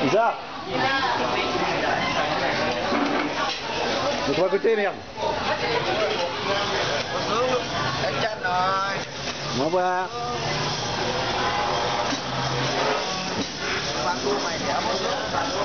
Isa. De trois côtés, merde. Au revoir. Mày